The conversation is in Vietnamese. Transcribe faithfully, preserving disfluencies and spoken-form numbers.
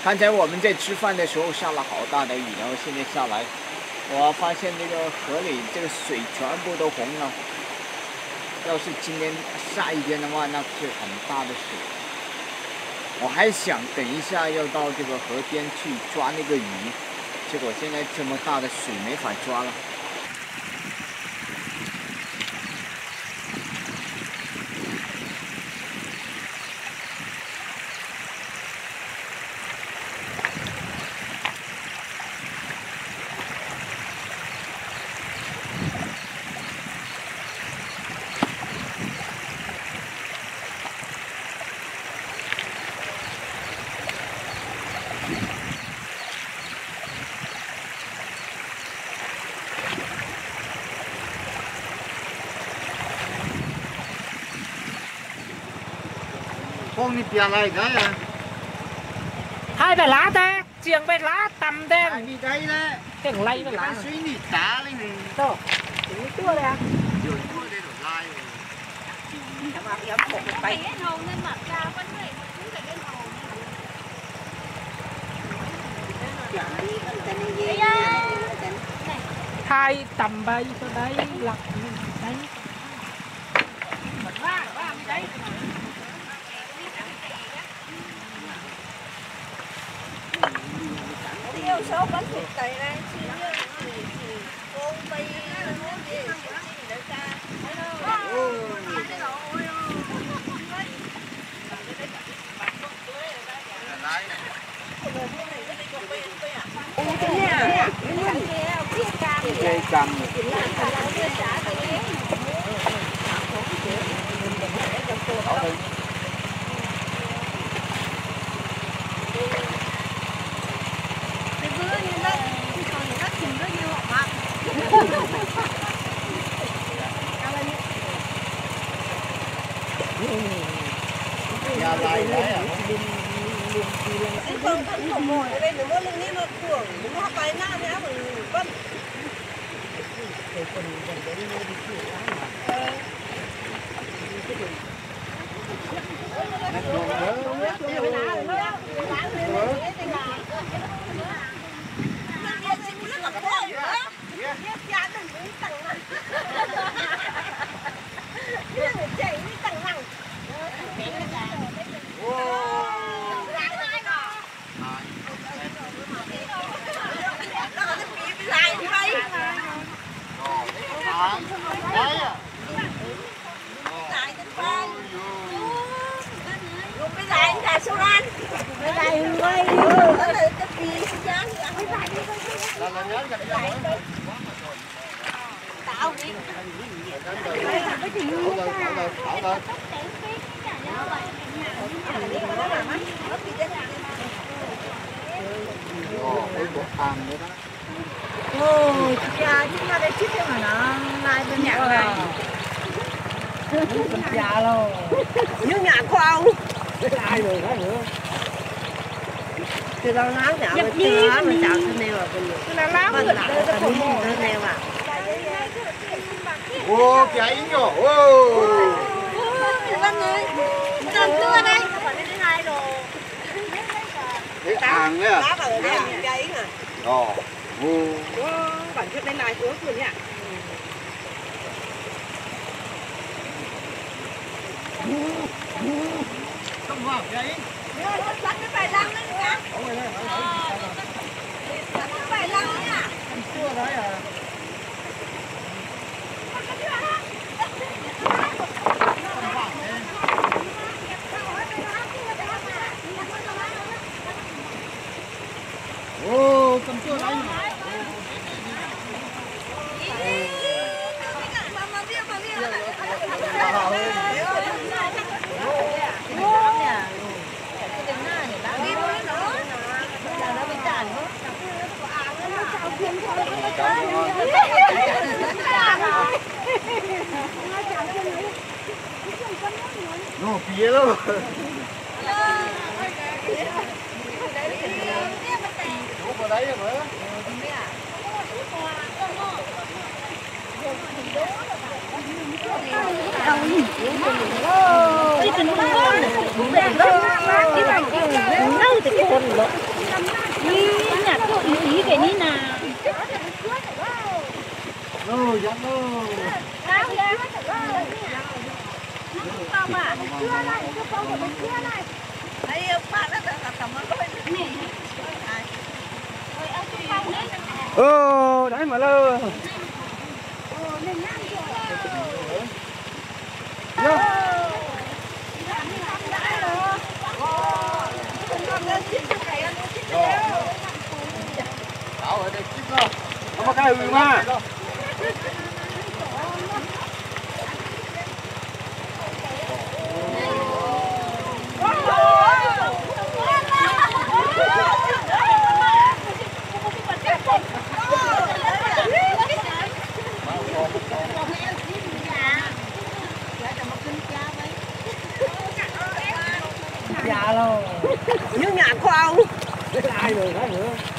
刚才我们在吃饭的时候下了好大的雨，然后现在下来，我发现这个河里这个水全部都红了。要是今天下一天的话，那是很大的水。我还想等一下要到这个河边去抓那个鱼，结果现在这么大的水没法抓了。 Con đi bè lại cái à? Hai bài lá ta, chiềng bài lá tầm đen. Đi đây đấy. Cái lay bài lá. Suy nghĩ đá lên này. Đâu? Tính tua đây à? Rồi tua đây rồi lai rồi. Cảm ơn em một cái bay. Cái hồn nên mặt ra vẫn người cũng phải cái hồn. Hai tầm bay cho đấy lật đấy. Ba, ba đấy. Yêu số bánh thịt tày này, con bay nó gì để ra. Cây cam. Nhà lại đấy à? Cái con thân của mồi ở đây nó mơ lưng nó cuồng, nó hấp bài na nhá bằng con. Đấy à? Cái này là số ăn. Cái này quay. Cái này cái gì dán cái này. Là là nhớ gặp nhau. Tạo đi. Cái gì nữa? Thảo lên, thảo lên. Ồ, cái bột ăn nữa đó. Ồ, cha chúng ta đây chích cái mà nó lai bên nhà này. Con già rồi. Như nhà khoa. Ai rồi đó nữa. Từ đâu láo nhà mà chưa mà chào thân neo à bên người. Là láo Bên là cái thân thân neo à. Ô, cái ý nhổ. Ô. Vâng ơi. Cầm tua đây. Cái hàng đấy à? Lá vào đây cái ý à. Ồ. Ô. Bản chất đây này xuống rồi nhỉ. Không vào cái ý. Sẵn cái bài lăng đấy nha. Sẵn cái bài lăng nha. Chưa đấy à? Ô, cầm chưa đấy mà. Nó phía đâu. Ủa vào đấy rồi hả? Ôi, tình nó ngon. Cái này cái nấu thì cái con Ý nhà cô ý cái ní nào. Rồi, dắt rồi. Sao vậy? Không à? Đấy, bạn đã tầm nó lên. Ờ, đấy mà lơ. Đảo ở đây chích nó. Nó có cái ừ mà. Dạ rồi. Như nhà của ông. Ai rồi, ai nữa.